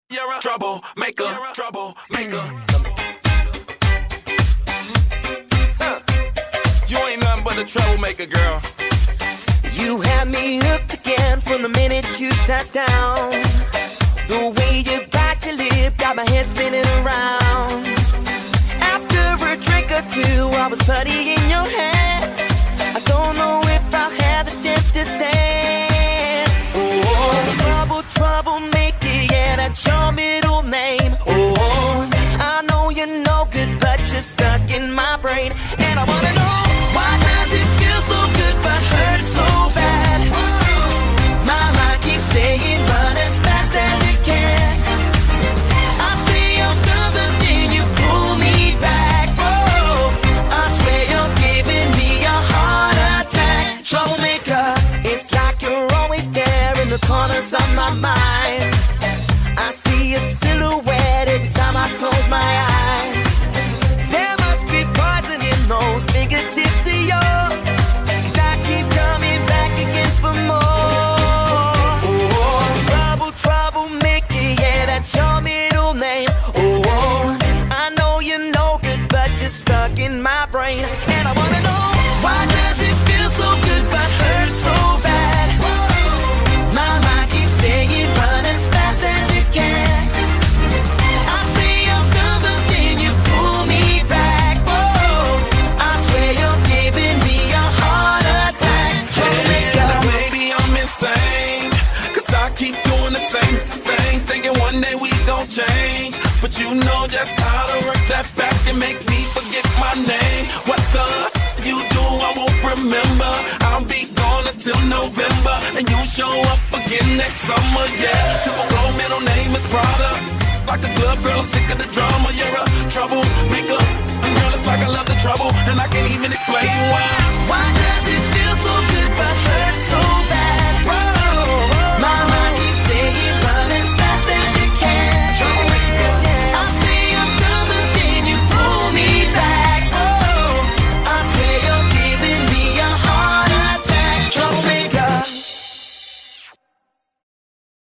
You're a troublemaker, troublemaker. You ain't nothing but a troublemaker, girl. You had me hooked again from the minute you sat down. The way you bite your lip got my head spinning around. After a drink or two, I was putty in your hands. I don't know if I'll have the strength to stand. Oh, troublemaker, yeah, that's your middle name. Oh, I know you're no good, but you're stuck in my brain. And I wanna know, why does it feel so good but hurt so bad? My mind keeps saying run as fast as you can. I say I'm done, but then you pull me back. Oh, I swear you're giving me a heart attack. Troublemaker, it's like you're always there in the corners of my mind. I see a silhouette every time I close my eyes. There must be poison in those fingertips of yours, 'cause I keep coming back again for more. Oh, troublemaker, yeah, that's your middle name. Oh, I know you're no good, but you're stuck in my brain. And I wanna know, why does it feel so good but hurt so bad? My mind keeps saying run as fast as you can. I say I'm done, but then you pull me back. Oh, I swear you're giving me a heart attack. Troublemaker. Now maybe I'm insane, 'cause I keep doing the same thing, thinking one day we gon' change. But you know just how to work that back and make me forget my name. What the you do, I won't remember. I'll be gone until November, and you show up again next summer, yeah. Typical middle name is Prada. Like a glove, girl, I'm sick of the drama. You're a troublemaker, and girl, it's like I love the trouble, and I can't even explain why. Why